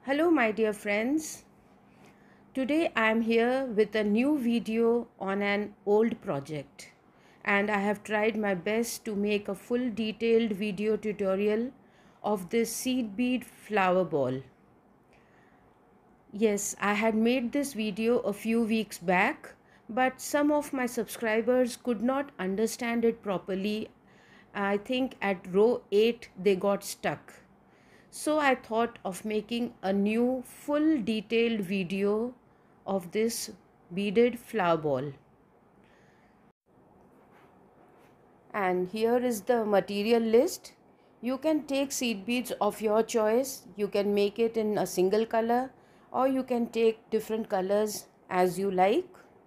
Hello, my dear friends. Today I am here with a new video on an old project, and I have tried my best to make a full detailed video tutorial of this seed bead flower ball. Yes, I had made this video a few weeks back, but some of my subscribers could not understand it properly. I think at row 8 they got stuck. So I thought of making a new full detailed video of this beaded flower ball. And here is the material list. You can take seed beads of your choice. You can make it in a single color or you can take different colors as you like.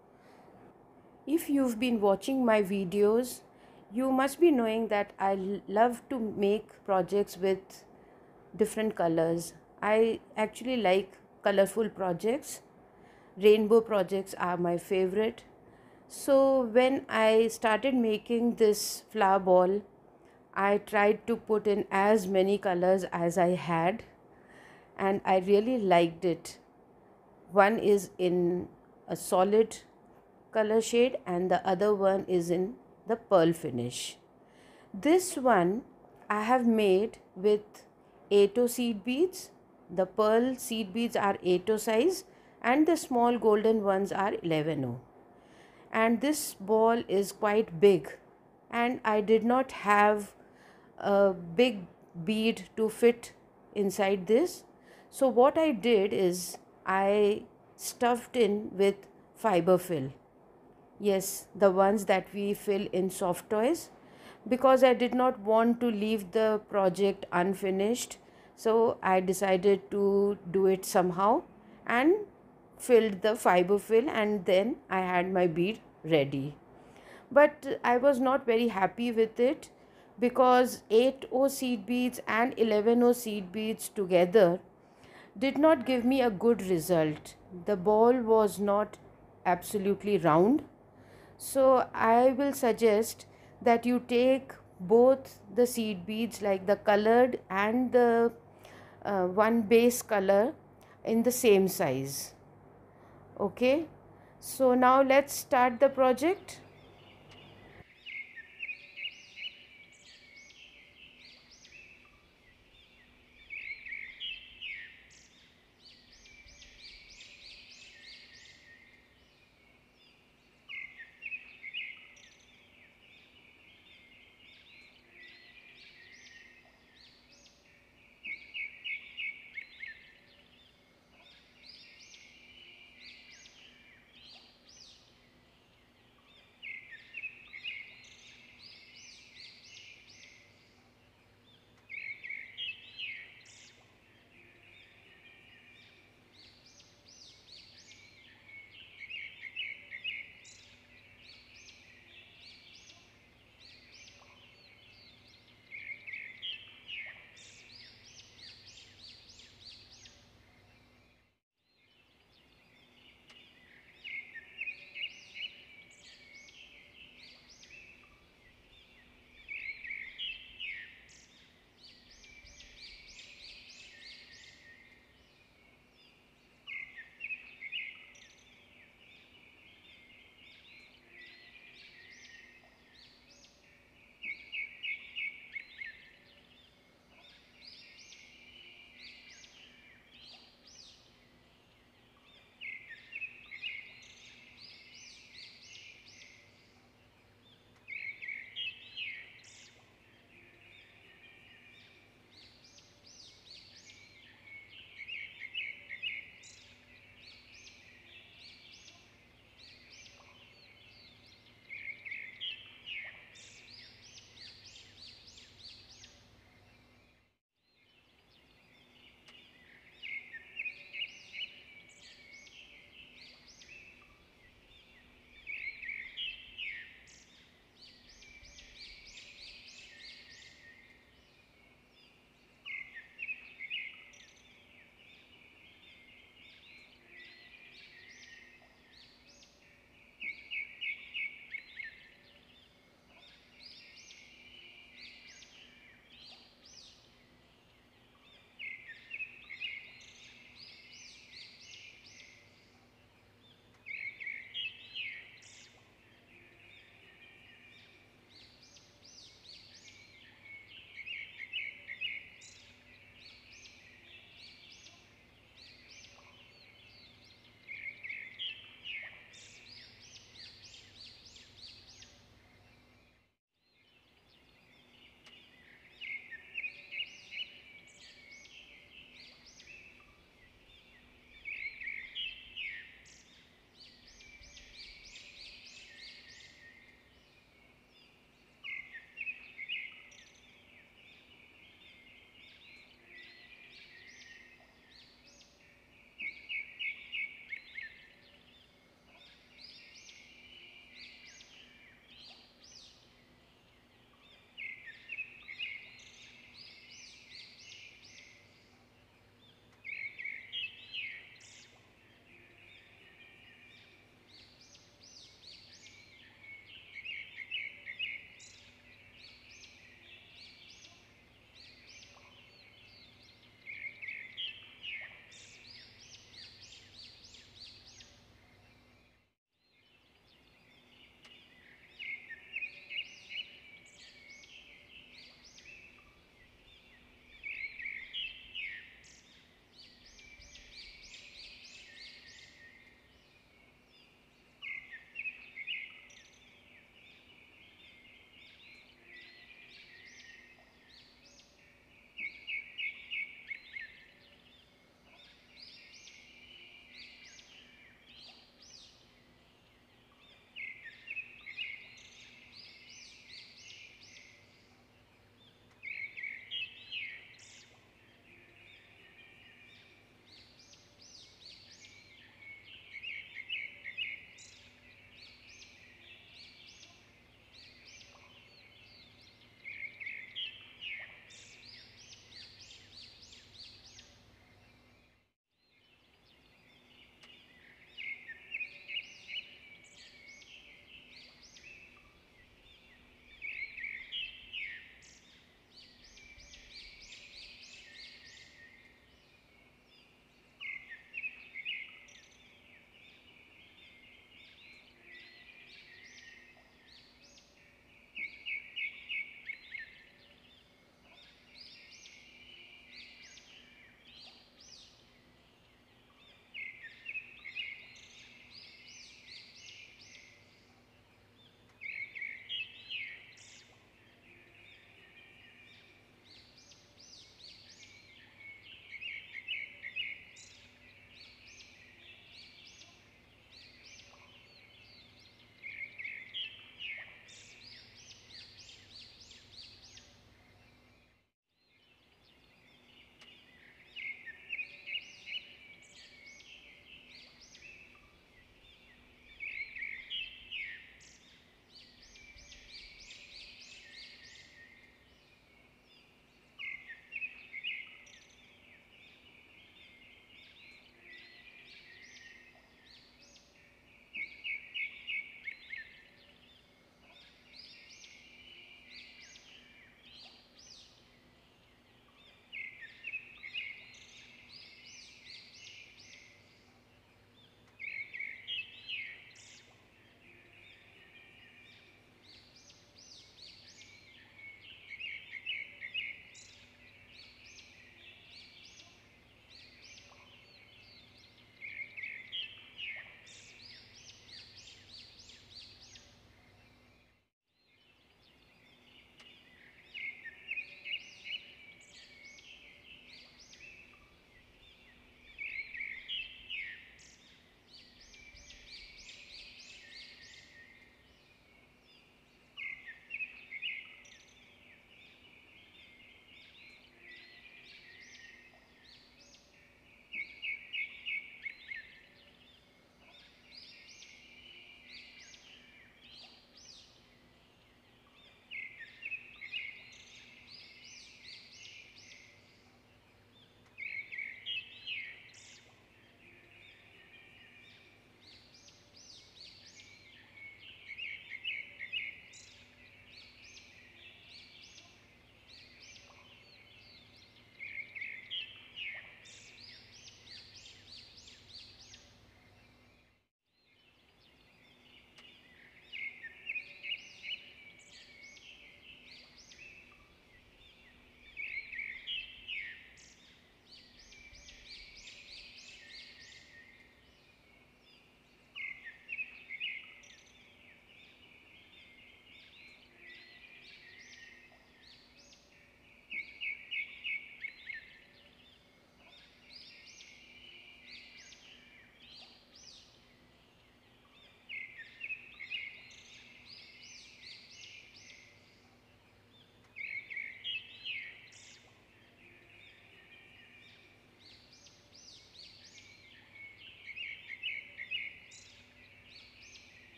If you've been watching my videos, you must be knowing that I love to make projects with different colors. I actually like colorful projects. Rainbow projects are my favorite. So when I started making this flower ball, I tried to put in as many colors as I had, and I really liked it. One is in a solid color shade and the other one is in the pearl finish. This one I have made with 8O seed beads. The pearl seed beads are 8O size and the small golden ones are 11O. And this ball is quite big, and I did not have a big bead to fit inside this. So what I did is I stuffed in with fiber fill. Yes, the ones that we fill in soft toys, because I did not want to leave the project unfinished. So I decided to do it somehow and filled the fiber fill, and then I had my bead ready. But I was not very happy with it because 8O seed beads and 11O seed beads together did not give me a good result. The ball was not absolutely round. So I will suggest that you take both the seed beads, like the colored and the one base color, in the same size. Okay, so now let's start the project.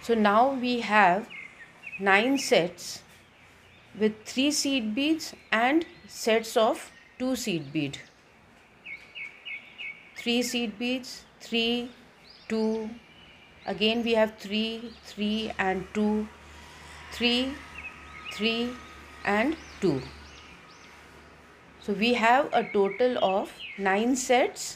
So now we have 9 sets with 3 seed beads and sets of 2 seed bead. 3 seed beads, 3, 2, again we have 3, 3 and 2, 3, 3 and 2. So we have a total of 9 sets.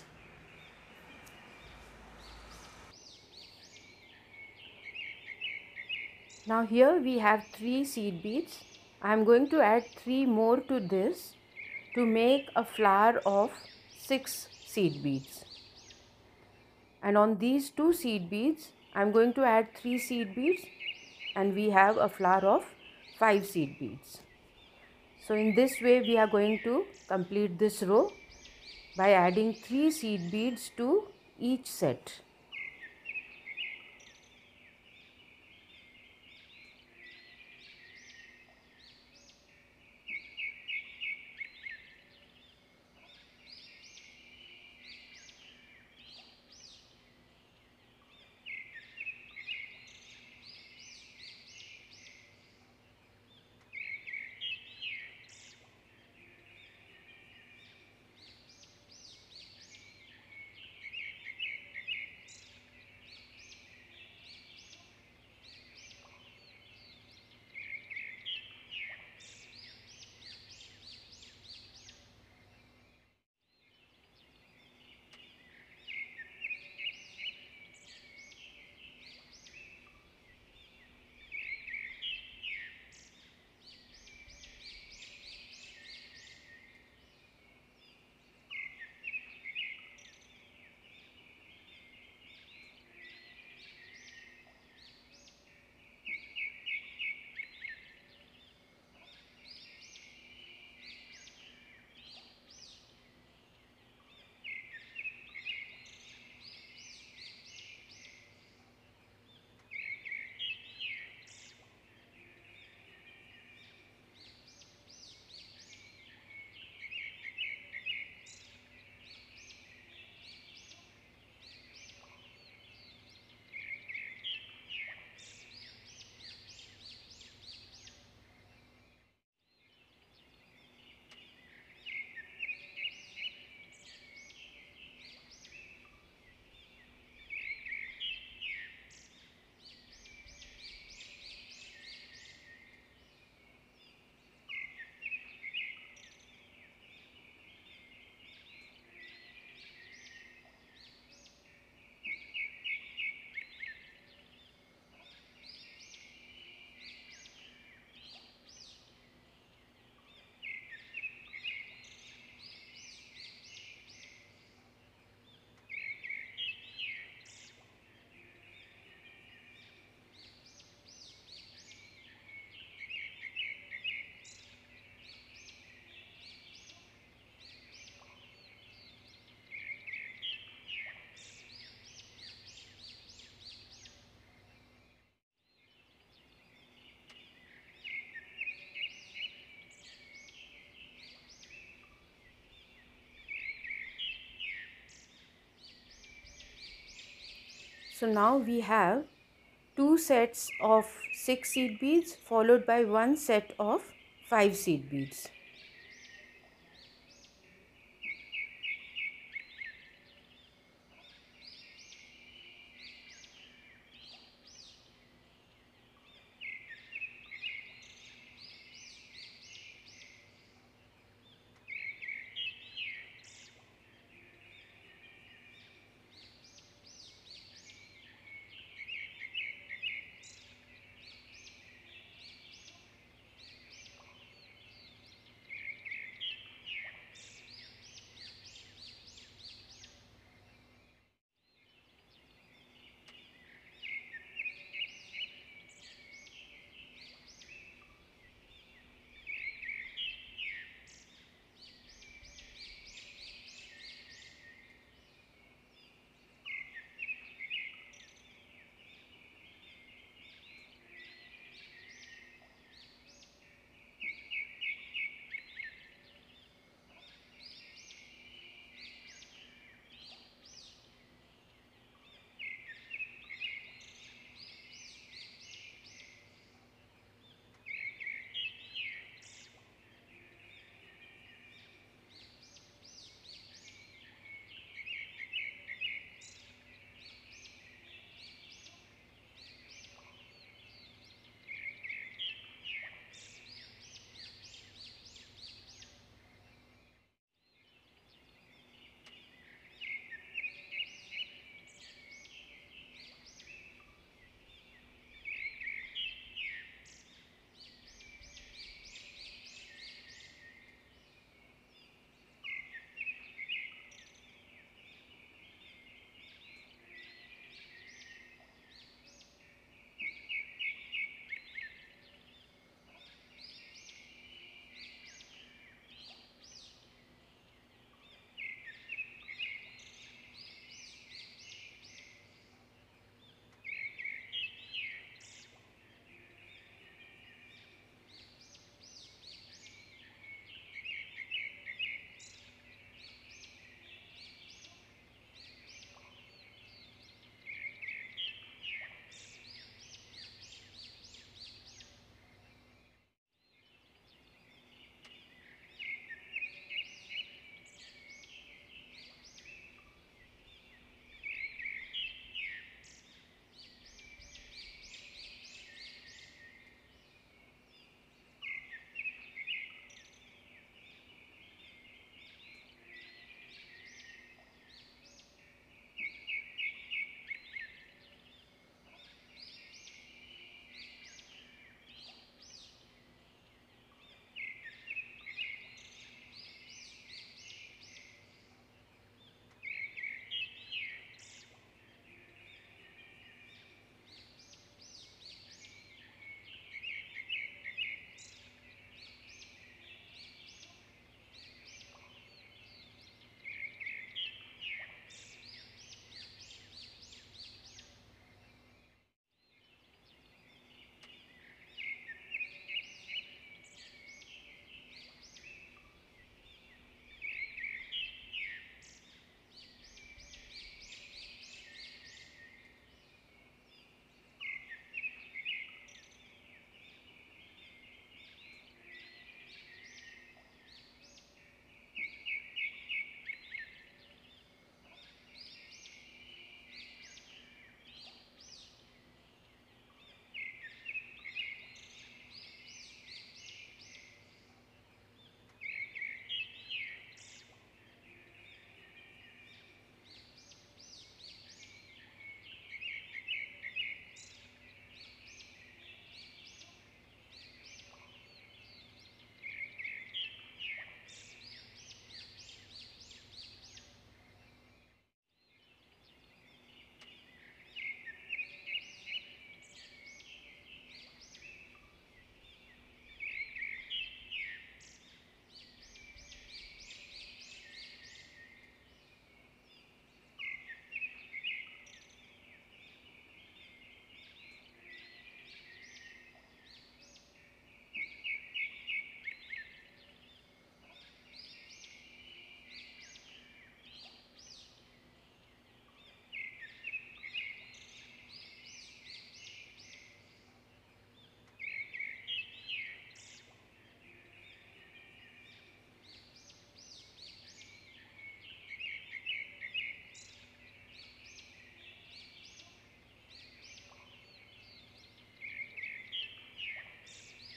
Now here we have 3 seed beads. I am going to add 3 more to this to make a flower of 6 seed beads. And on these 2 seed beads I am going to add 3 seed beads, and we have a flower of 5 seed beads. So in this way we are going to complete this row by adding 3 seed beads to each set. So now we have 2 sets of 6 seed beads followed by 1 set of 5 seed beads.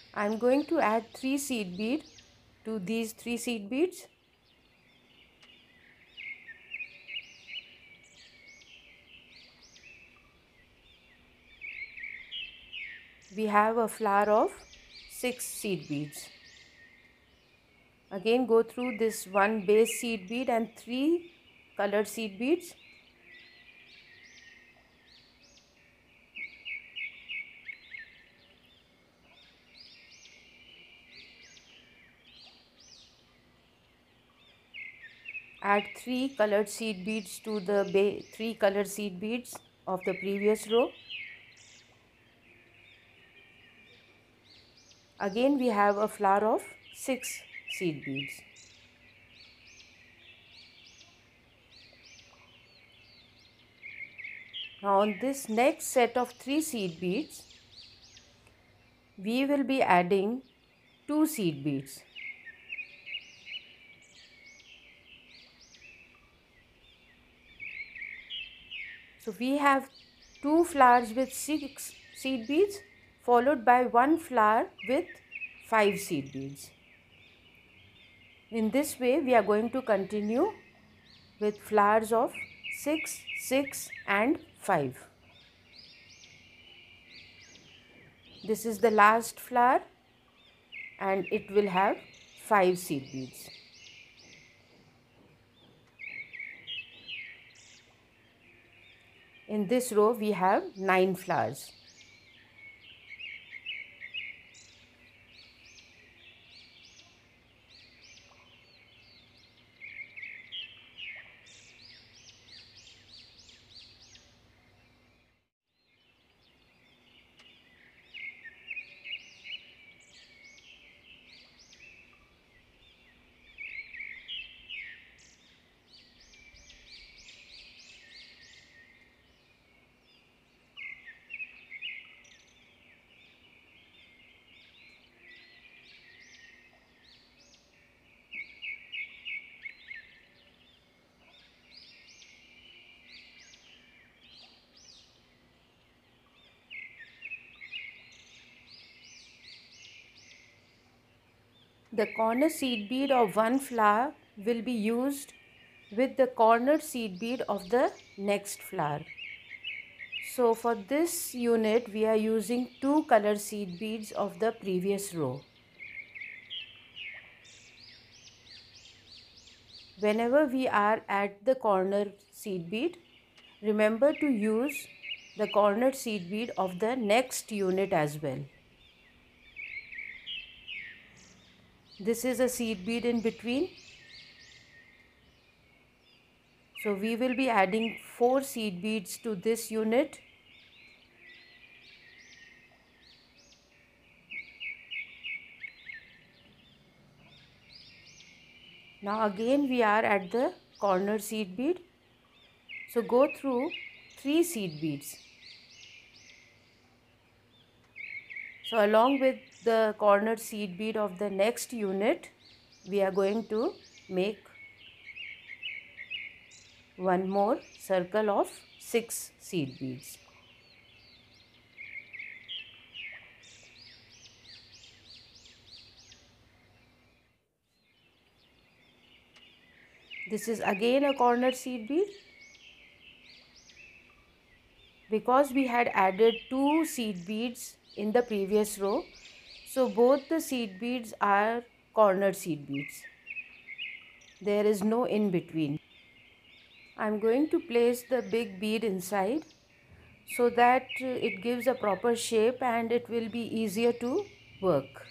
I'm going to add 3 seed bead to these 3 seed beads. We have a flower of 6 seed beads. Again go through this one base seed bead and 3 colored seed beads. Add 3 colored seed beads to the 3 colored seed beads of the previous row. Again we have a flower of 6 seed beads. Now on this next set of 3 seed beads, we will be adding 2 seed beads. So we have 2 flowers with 6 seed beads followed by 1 flower with 5 seed beads. In this way we are going to continue with flowers of 6, 6 and 5. This is the last flower and it will have 5 seed beads. In this row we have 9 flowers. The corner seed bead of one flower will be used with the corner seed bead of the next flower. So for this unit we are using 2 color seed beads of the previous row. Whenever we are at the corner seed bead, remember to use the corner seed bead of the next unit as well. This is a seed bead in between. So we will be adding 4 seed beads to this unit. Now again we are at the corner seed bead. So go through 3 seed beads. So along with the corner seed bead of the next unit, we are going to make one more circle of 6 seed beads. This is again a corner seed bead. Because we had added 2 seed beads in the previous row, so both the seed beads are corner seed beads. There is no in between. I am going to place the big bead inside so that it gives a proper shape and it will be easier to work.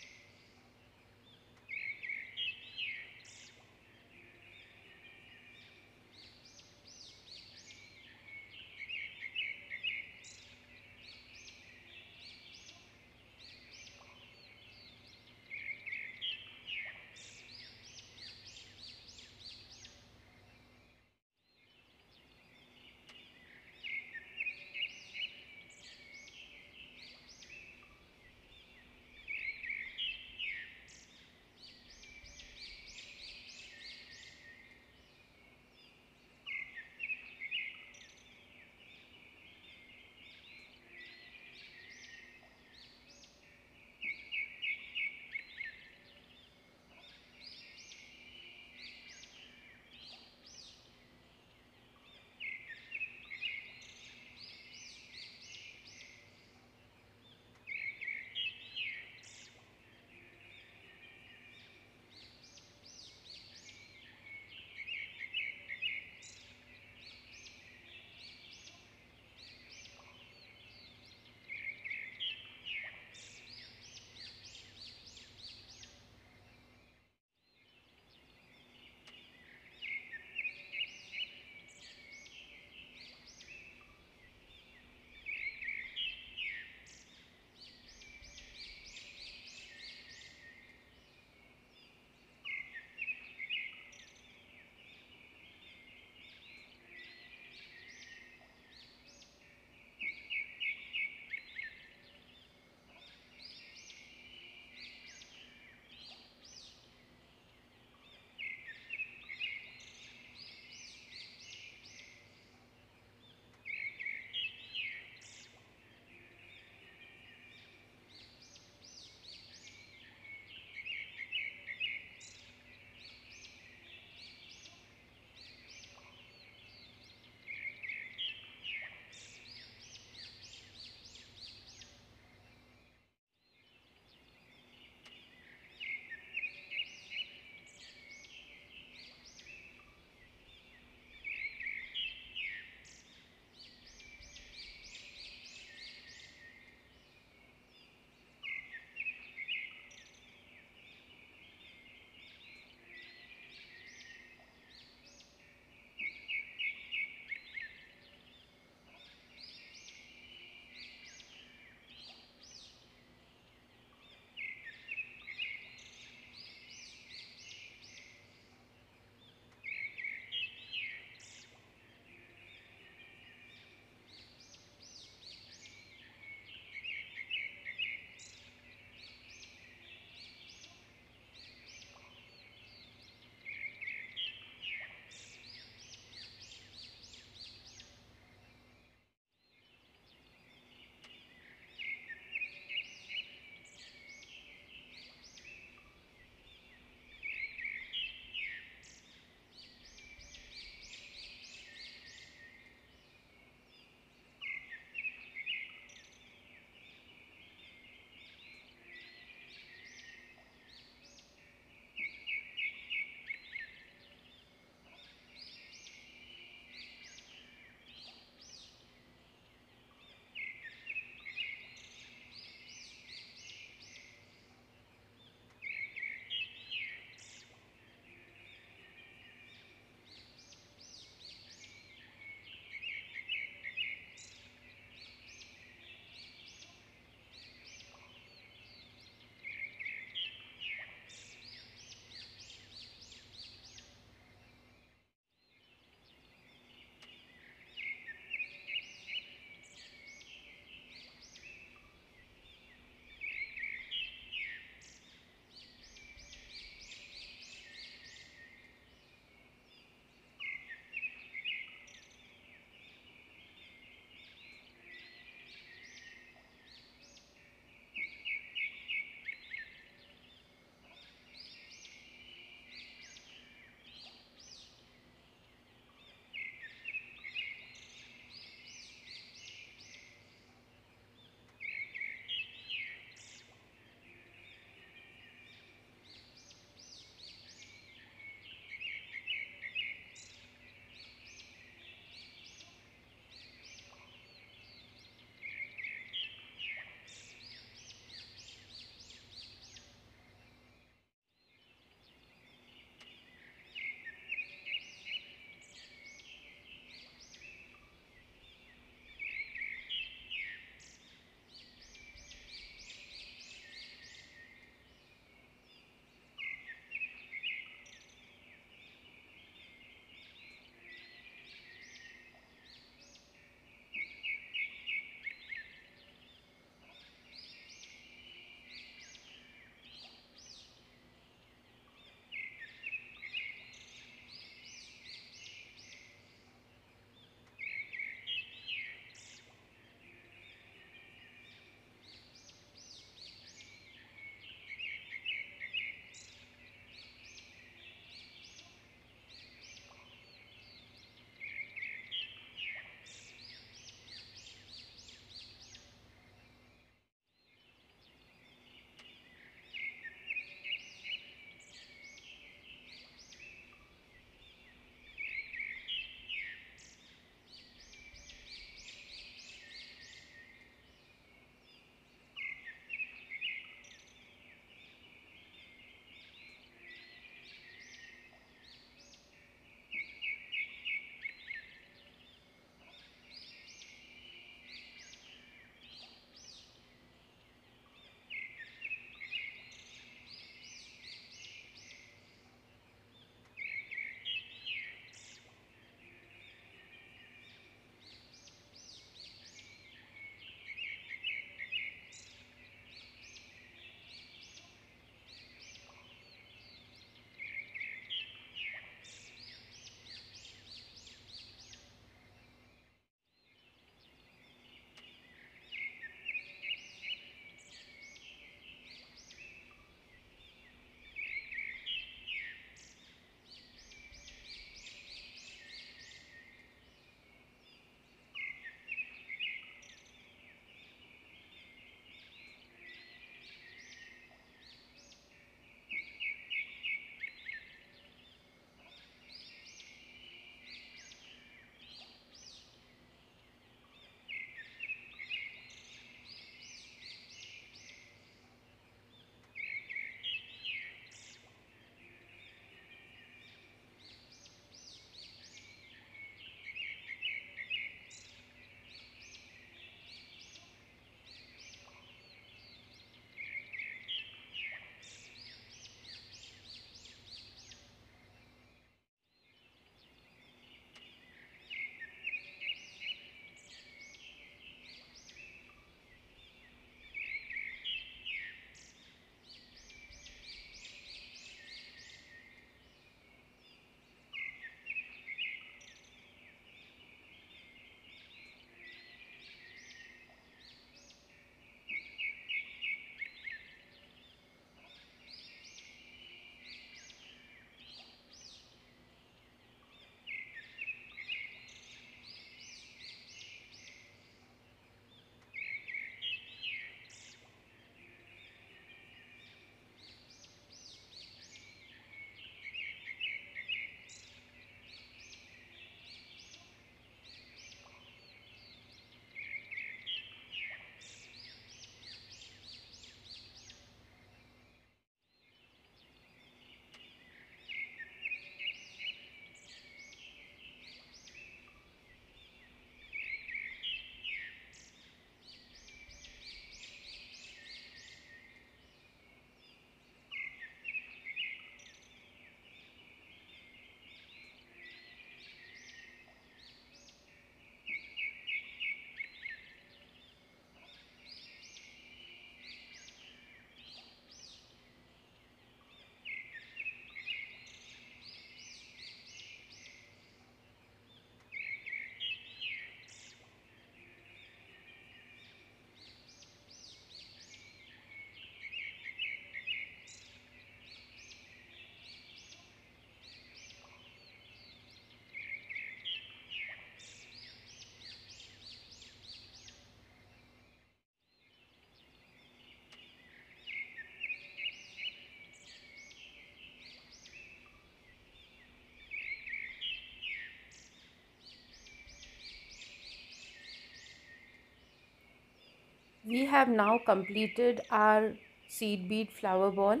We have now completed our seed bead flower ball,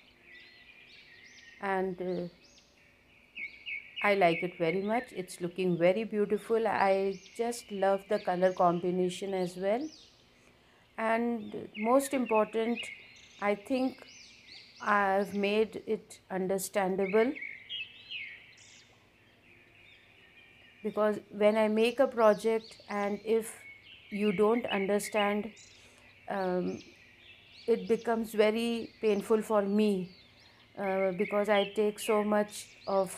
and I like it very much. It's looking very beautiful. I just love the color combination as well. And most important, I think I've made it understandable, because when I make a project and if you don't understand, um, it becomes very painful for me, because I take so much of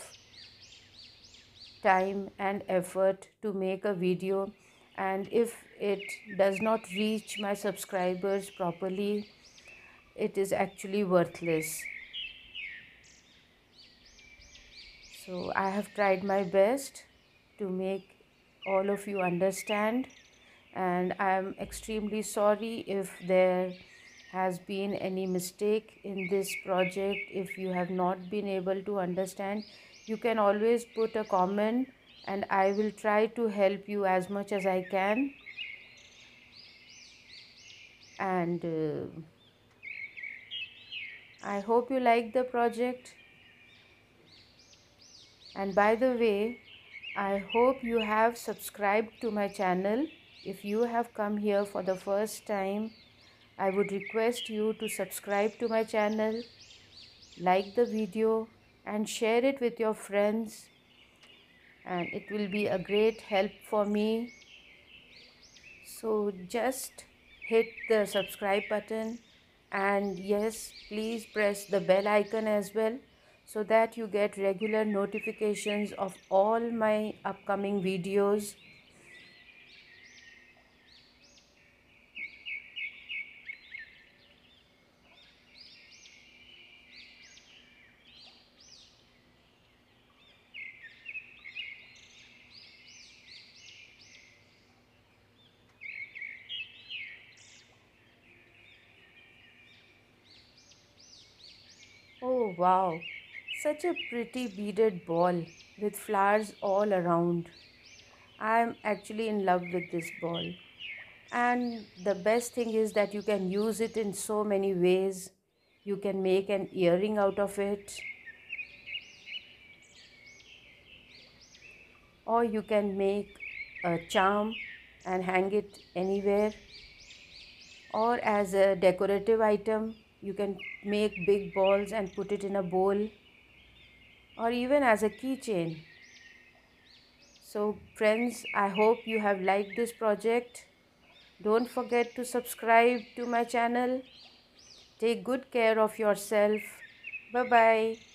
time and effort to make a video, and if it does not reach my subscribers properly, it is actually worthless. So I have tried my best to make all of you understand, and I am extremely sorry if there has been any mistake in this project. If you have not been able to understand, you can always put a comment and I will try to help you as much as I can. And I hope you like the project. And by the way, I hope you have subscribed to my channel. If you have come here for the first time, I would request you to subscribe to my channel, like the video and share it with your friends, and it will be a great help for me. So just hit the subscribe button, and yes, please press the bell icon as well, so that you get regular notifications of all my upcoming videos. Oh wow, such a pretty beaded ball with flowers all around. I am actually in love with this ball. And the best thing is that you can use it in so many ways. You can make an earring out of it, or you can make a charm and hang it anywhere, or as a decorative item. You can make big balls and put it in a bowl, or even as a keychain. So friends, I hope you have liked this project. Don't forget to subscribe to my channel. Take good care of yourself. Bye bye.